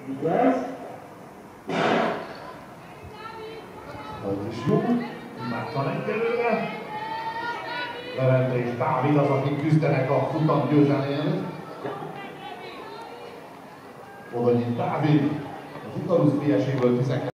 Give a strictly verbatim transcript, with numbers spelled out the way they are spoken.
Igaz? Az is jó. Imádtan egyelőre. Levente és Dávid az, akik küzdenek a futam győzelméért. Oda nyit Dávid. Az Ikarus B S-ből tizenkettő.